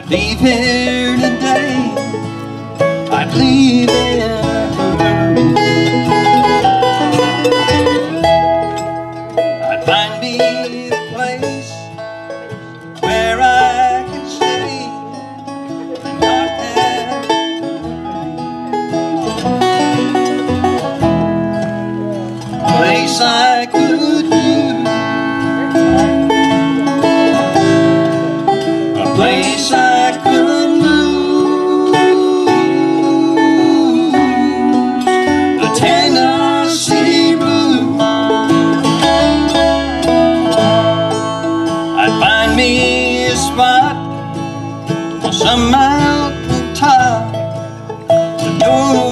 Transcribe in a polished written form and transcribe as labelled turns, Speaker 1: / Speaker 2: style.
Speaker 1: I'd leave here today, I'd leave in a hurry. I'd find me a place where I could stay and not have a place I could use, a place I could lose, the Tennessee blues. I'd find me a spot on some mountain top, but no